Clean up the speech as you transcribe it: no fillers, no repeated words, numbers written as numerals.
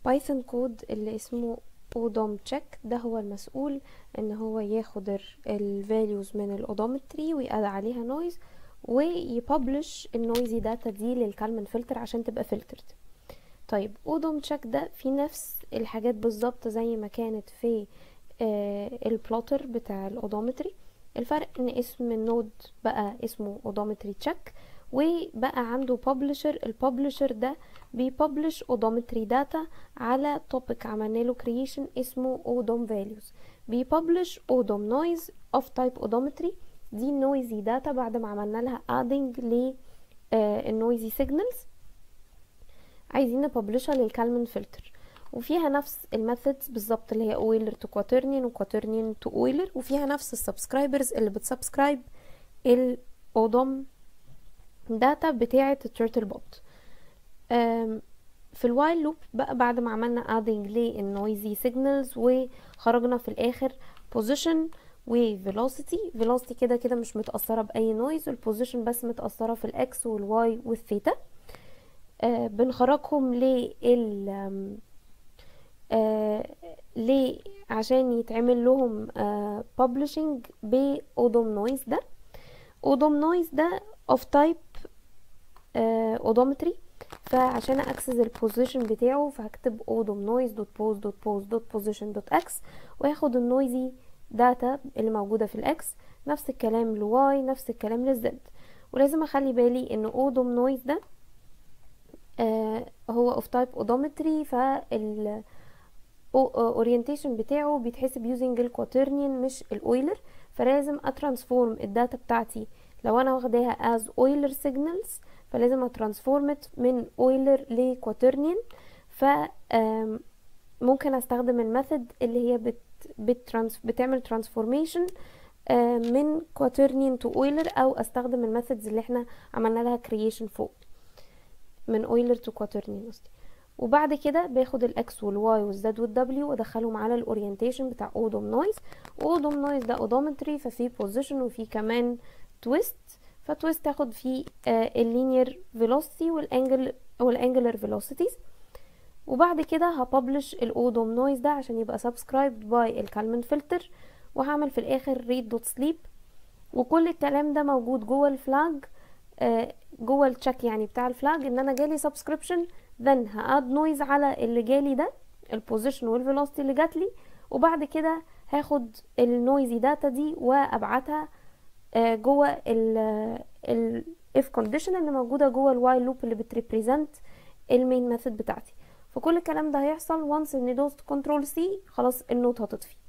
بايثون كود اللي اسمه odom check ده هو المسؤول ان هو ياخد ال values من الاودومتري ويقعد عليها نويز ويببلش النويزي داتا دي للكالمن فلتر عشان تبقى فلترد. طيب odom check ده في نفس الحاجات بالظبط زي ما كانت في البلوتر بتاع الاودومتري. الفرق ان اسم النود بقى اسمه odometry check وبقى عنده publisher. الببلشر ده بيببلش odometry data على topic عملنا له creation اسمه odom values. بيببلش odom noise of type odometry دي noisy data بعد ما عملنا لها adding ل noisy signals عايزين نببلشها للكالمن فلتر. وفيها نفس الميثودز بالظبط اللي هي اويلر تو كواترنيان وكواترنيان تو اويلر، وفيها نفس السبسكرايبرز اللي بتسبسكرايب الاودوم داتا بتاعه التيرتل بوت. في الوايل لوب بقى بعد ما عملنا adding للنويزي سيجنالز وخرجنا في الاخر position وvelocity كده كده مش متأثرة بأي نويز، البوزيشن بس متأثرة في الإكس والواي والثيتا. بنخرجهم عشان يتعمل لهم publishing بأودوم نويز ده. أودوم نويز ده of type odometry، فعشان اكسس البوزيشن بتاعه فهكتب odom noise dot pose dot pose dot position dot x وياخد النويزي داتا اللي موجودة في الاكس. نفس الكلام لواي، نفس الكلام للزد. ولازم اخلي بالي ان odom noise ده هو of type odometry، فال orientation بتاعه بيتحسب using الكواترنيان مش الاويلر، فلازم اترانسفورم الداتا بتاعتي لو انا واخداها as Euler signals فلازم اترانسفورمت من اويلر لكواترنيان. ف ممكن استخدم الميثود اللي هي بتعمل ترانسفورميشن من كواترنيان تو اويلر، او استخدم الميثودز اللي احنا عملنا لها كرييشن فوق من اويلر تو كواترنيان قصدي. وبعد كده باخد الاكس والواي والزد والدبليو وادخلهم على الاورينتيشن بتاع اودوم نويز. واودوم نويز ده اودومتري ففي بوزيشن وفي كمان تويست، فتويست تاخد فيه اللينير فيلوسيتي والانجلر فيلوسيتيز. وبعد كده هببلش الاودوم نويز ده عشان يبقى سبسكرايبد باي الكالمن فلتر، وهعمل في الاخر read dot sleep. وكل الكلام ده موجود جوه الفلاج جوه التشيك يعني بتاع الفلاج ان انا جالي سبسكريبشن then هاد نويز على اللي جالي ده البوزيشن والفيلوسيتي اللي جاتلي، وبعد كده هاخد النويزي داتا دي وابعتها جوه ال if condition اللي موجودة جوه الوايل لوب اللي بتريبريزنت المين ميثود بتاعتي. فكل الكلام ده هيحصل once اني دوست كنترول سي خلاص النوت هتطفي.